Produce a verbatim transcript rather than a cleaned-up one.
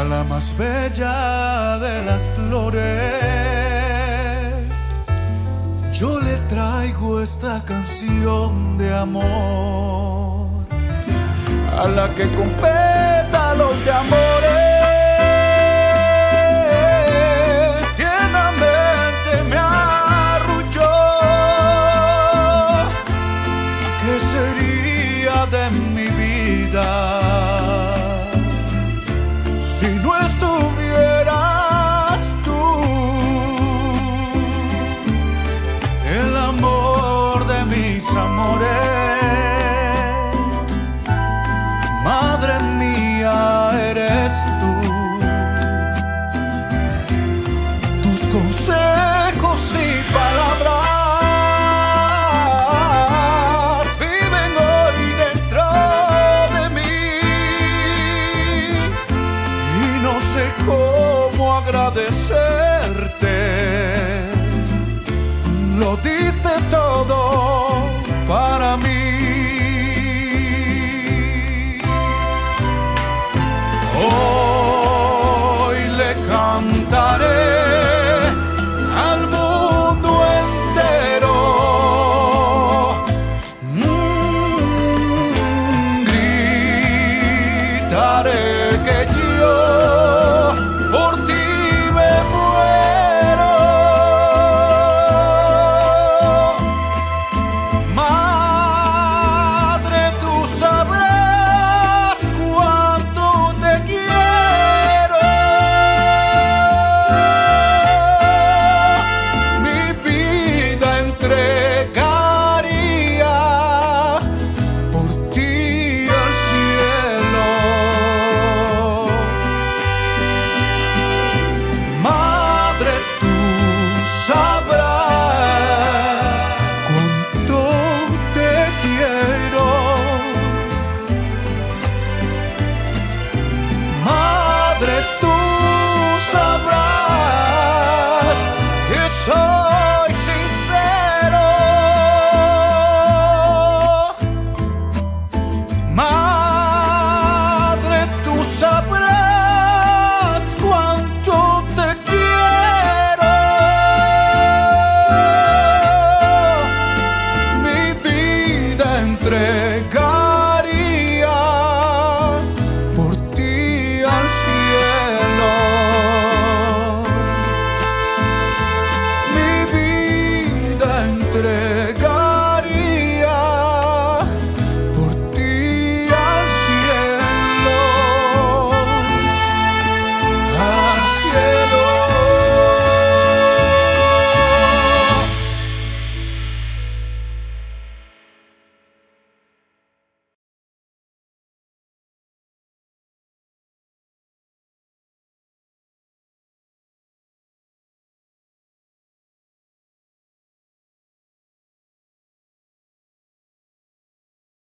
a la más bella de las flores, yo le traigo esta canción de amor, a la que con pétalos de amores tiernamente me arrulló. ¿Qué sería de mi vida si no estuvieras tú? El amor de mis amores, madre mía, eres tú. Tus consejos y palabras viven hoy dentro de mí, y no sé cómo agradecerte. Lo diste